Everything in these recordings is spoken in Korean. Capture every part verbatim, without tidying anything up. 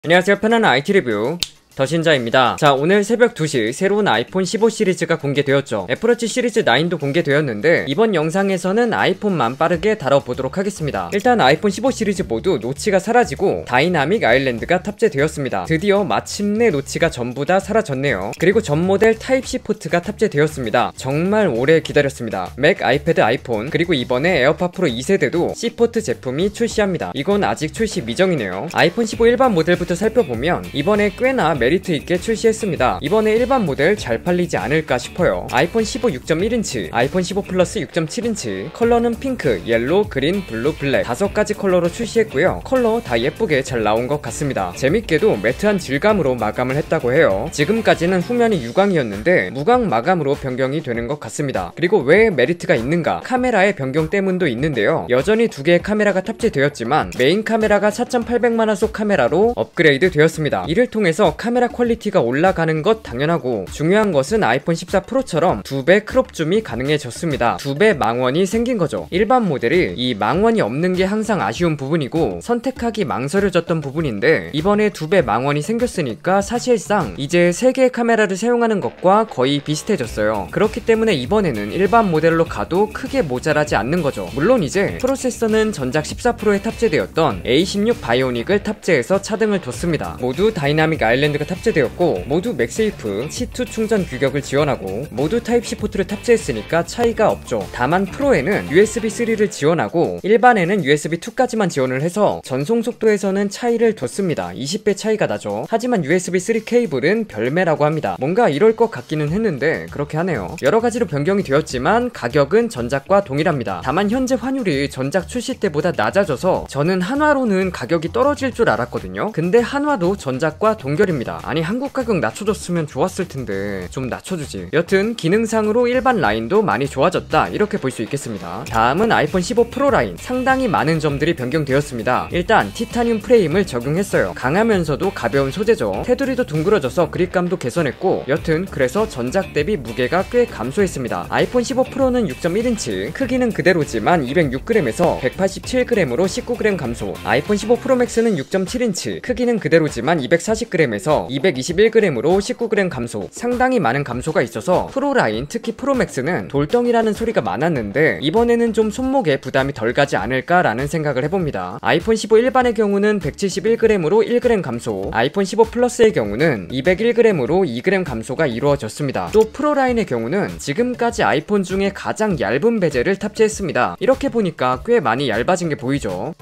안녕하세요. 편안한 아이티 리뷰 더신자입니다. 자, 오늘 새벽 두 시 새로운 아이폰 십오 시리즈가 공개되었죠. 애플워치 시리즈 나인도 공개되었는데 이번 영상에서는 아이폰만 빠르게 다뤄보도록 하겠습니다. 일단 아이폰 십오 시리즈 모두 노치가 사라지고 다이나믹 아일랜드가 탑재되었습니다. 드디어 마침내 노치가 전부 다 사라졌네요. 그리고 전 모델 타입C 포트가 탑재되었습니다. 정말 오래 기다렸습니다. 맥, 아이패드, 아이폰 그리고 이번에 에어팟 프로 이 세대도 C포트 제품이 출시합니다. 이건 아직 출시 미정이네요. 아이폰 십오 일반 모델부터 살펴보면 이번에 꽤나 메리트 있게 출시했습니다. 이번에 일반 모델 잘 팔리지 않을까 싶어요. 아이폰 십오 육 점 일 인치, 아이폰 십오 플러스 육 점 칠 인치, 컬러는 핑크, 옐로우, 그린, 블루, 블랙 다섯 가지 컬러로 출시했고요. 컬러 다 예쁘게 잘 나온 것 같습니다. 재밌게도 매트한 질감으로 마감을 했다고 해요. 지금까지는 후면이 유광이었는데 무광 마감으로 변경이 되는 것 같습니다. 그리고 왜 메리트가 있는가? 카메라의 변경 때문도 있는데요. 여전히 두 개의 카메라가 탑재되었지만 메인 카메라가 사천팔백만 화소 카메라로 업그레이드 되었습니다. 이를 통해서 카메라 퀄리티가 올라가는 것 당연하고, 중요한 것은 아이폰 십사 프로처럼 두 배 크롭 줌이 가능해졌습니다. 두 배 망원이 생긴 거죠. 일반 모델이 이 망원이 없는 게 항상 아쉬운 부분이고 선택하기 망설여졌던 부분인데 이번에 두 배 망원이 생겼으니까 사실상 이제 세 개의 카메라를 사용하는 것과 거의 비슷해졌어요. 그렇기 때문에 이번에는 일반 모델로 가도 크게 모자라지 않는 거죠. 물론 이제 프로세서는 전작 십사 프로에 탑재되었던 에이 십육 바이오닉을 탑재해서 차등을 뒀습니다. 모두 다이나믹 아일랜드가 탑재되었고 모두 맥세이프 씨 투 충전 규격을 지원하고 모두 타입C 포트를 탑재했으니까 차이가 없죠. 다만 프로에는 유에스비 쓰리를 지원하고 일반에는 유에스비 투까지만 지원을 해서 전송 속도에서는 차이를 뒀습니다. 이십 배 차이가 나죠. 하지만 유에스비 쓰리 케이블은 별매라고 합니다. 뭔가 이럴 것 같기는 했는데 그렇게 하네요. 여러가지로 변경이 되었지만 가격은 전작과 동일합니다. 다만 현재 환율이 전작 출시 때보다 낮아져서 저는 한화로는 가격이 떨어질 줄 알았거든요. 근데 한화도 전작과 동결입니다. 아니, 한국 가격 낮춰줬으면 좋았을 텐데 좀 낮춰주지. 여튼 기능상으로 일반 라인도 많이 좋아졌다, 이렇게 볼 수 있겠습니다. 다음은 아이폰 십오 프로 라인. 상당히 많은 점들이 변경되었습니다. 일단 티타늄 프레임을 적용했어요. 강하면서도 가벼운 소재죠. 테두리도 둥그러져서 그립감도 개선했고, 여튼 그래서 전작 대비 무게가 꽤 감소했습니다. 아이폰 십오 프로는 육 점 일 인치, 크기는 그대로지만 이백육 그램에서 백팔십칠 그램으로 십구 그램 감소. 아이폰 십오 프로 맥스는 육 점 칠 인치, 크기는 그대로지만 이백사십 그램에서 이백이십일 그램으로 십구 그램 감소. 상당히 많은 감소가 있어서 프로 라인, 특히 프로 맥스는 돌덩이라는 소리가 많았는데 이번에는 좀 손목에 부담이 덜 가지 않을까라는 생각을 해봅니다. 아이폰 십오 일반의 경우는 백칠십일 그램으로 일 그램 감소, 아이폰 십오 플러스의 경우는 이백일 그램으로 이 그램 감소가 이루어졌습니다. 또 프로 라인의 경우는 지금까지 아이폰 중에 가장 얇은 베젤을 탑재했습니다. 이렇게 보니까 꽤 많이 얇아진 게 보이죠.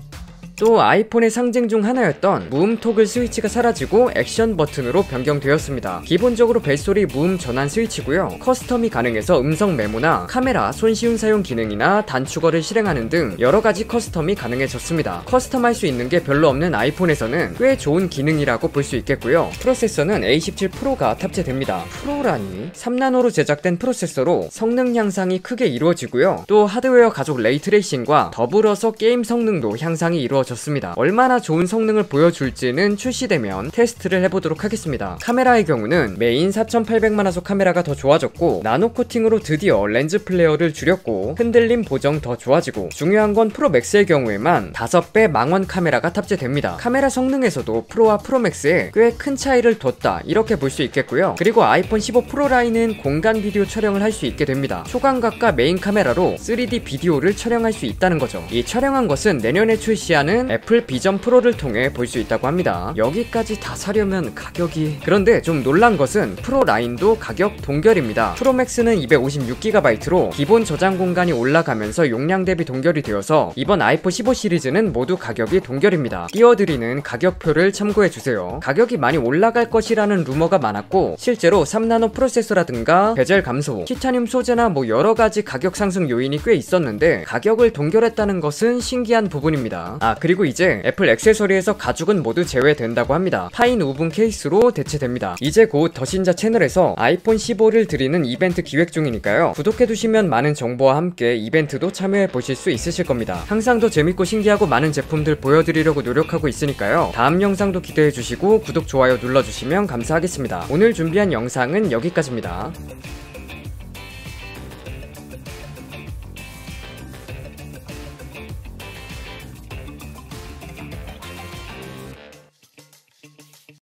또 아이폰의 상징 중 하나였던 무음 토글 스위치가 사라지고 액션 버튼으로 변경되었습니다. 기본적으로 벨소리 무음 전환 스위치고요. 커스텀이 가능해서 음성 메모나 카메라 손쉬운 사용 기능이나 단축어를 실행하는 등 여러가지 커스텀이 가능해졌습니다. 커스텀할 수 있는 게 별로 없는 아이폰에서는 꽤 좋은 기능이라고 볼 수 있겠고요. 프로세서는 에이 십칠 프로가 탑재됩니다. 프로라니? 삼 나노로 제작된 프로세서로 성능 향상이 크게 이루어지고요. 또 하드웨어 가족 레이트레이싱과 더불어서 게임 성능도 향상이 이루어졌습니다. 좋습니다. 얼마나 좋은 성능을 보여줄지는 출시되면 테스트를 해보도록 하겠습니다. 카메라의 경우는 메인 사천팔백만 화소 카메라가 더 좋아졌고 나노 코팅으로 드디어 렌즈 플레어를 줄였고 흔들림 보정 더 좋아지고, 중요한 건 프로 맥스의 경우에만 다섯 배 망원 카메라가 탑재됩니다. 카메라 성능에서도 프로와 프로 맥스에 꽤 큰 차이를 뒀다, 이렇게 볼 수 있겠고요. 그리고 아이폰 십오 프로 라인은 공간 비디오 촬영을 할 수 있게 됩니다. 초광각과 메인 카메라로 쓰리디 비디오를 촬영할 수 있다는 거죠. 이 촬영한 것은 내년에 출시하는 애플 비전 프로를 통해 볼 수 있다고 합니다. 여기까지 다 사려면 가격이... 그런데 좀 놀란 것은 프로 라인도 가격 동결입니다. 프로맥스는 이백오십육 기가바이트로 기본 저장 공간이 올라가면서 용량 대비 동결이 되어서 이번 아이폰 십오 시리즈는 모두 가격이 동결입니다. 띄워드리는 가격표를 참고해주세요. 가격이 많이 올라갈 것이라는 루머가 많았고 실제로 삼 나노 프로세서라든가 베젤 감소, 티타늄 소재나 뭐 여러가지 가격 상승 요인이 꽤 있었는데 가격을 동결했다는 것은 신기한 부분입니다. 아, 그리고 이제 애플 액세서리에서 가죽은 모두 제외된다고 합니다. 파인 오븐 케이스로 대체됩니다. 이제 곧 더신자 채널에서 아이폰 십오를 드리는 이벤트 기획 중이니까요. 구독해두시면 많은 정보와 함께 이벤트도 참여해보실 수 있으실 겁니다. 항상 더 재밌고 신기하고 많은 제품들 보여드리려고 노력하고 있으니까요. 다음 영상도 기대해주시고 구독, 좋아요 눌러주시면 감사하겠습니다. 오늘 준비한 영상은 여기까지입니다.